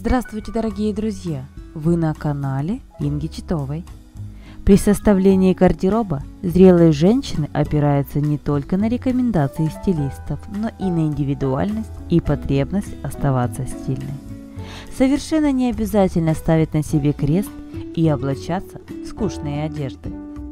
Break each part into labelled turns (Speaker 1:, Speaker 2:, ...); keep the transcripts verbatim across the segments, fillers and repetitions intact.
Speaker 1: Здравствуйте, дорогие друзья! Вы на канале Инги Читовой. При составлении гардероба зрелые женщины опираются не только на рекомендации стилистов, но и на индивидуальность и потребность оставаться стильной. Совершенно не обязательно ставить на себе крест и облачаться в скучные одежды.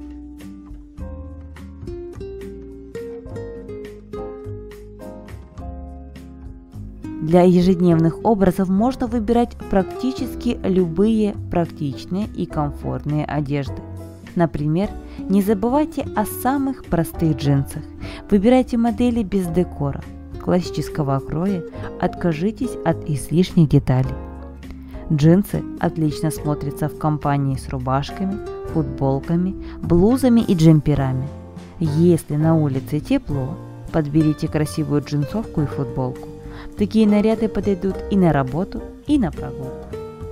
Speaker 1: Для ежедневных образов можно выбирать практически любые практичные и комфортные одежды. Например, не забывайте о самых простых джинсах. Выбирайте модели без декора, классического кроя, откажитесь от излишних деталей. Джинсы отлично смотрятся в компании с рубашками, футболками, блузами и джемперами. Если на улице тепло, подберите красивую джинсовку и футболку. Такие наряды подойдут и на работу, и на прогулку.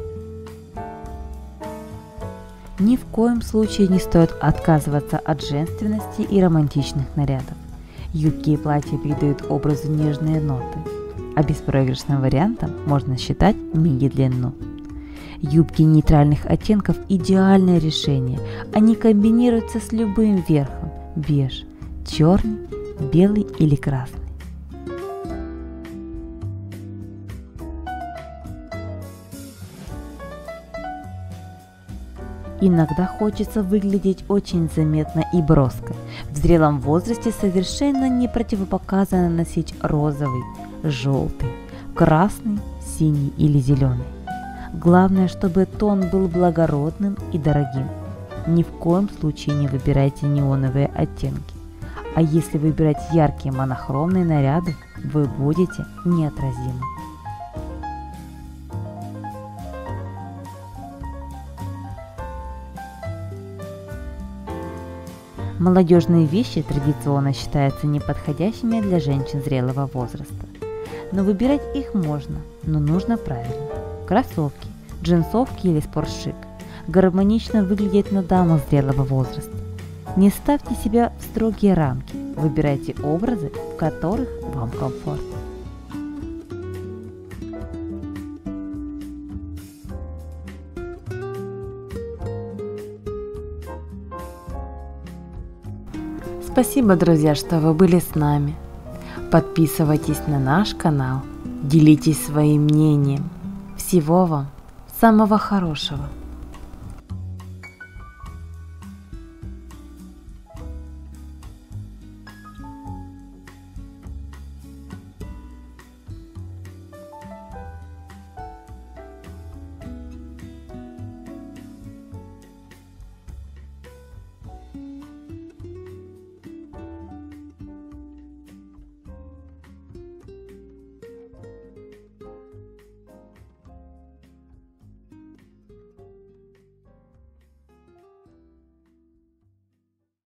Speaker 1: Ни в коем случае не стоит отказываться от женственности и романтичных нарядов. Юбки и платья придают образу нежные ноты, а беспроигрышным вариантом можно считать миди-длину. Юбки нейтральных оттенков – идеальное решение. Они комбинируются с любым верхом – беж, черный, белый или красный. Иногда хочется выглядеть очень заметно и броско. В зрелом возрасте совершенно не противопоказано носить розовый, желтый, красный, синий или зеленый. Главное, чтобы тон был благородным и дорогим. Ни в коем случае не выбирайте неоновые оттенки. А если выбирать яркие монохромные наряды, вы будете неотразимы. Молодежные вещи традиционно считаются неподходящими для женщин зрелого возраста. Но выбирать их можно, но нужно правильно. Кроссовки, джинсовки или спортшик гармонично выглядят на дамах зрелого возраста. Не ставьте себя в строгие рамки, выбирайте образы, в которых вам комфортно. Спасибо, друзья, что вы были с нами. Подписывайтесь на наш канал, делитесь своим мнением. Всего вам самого хорошего!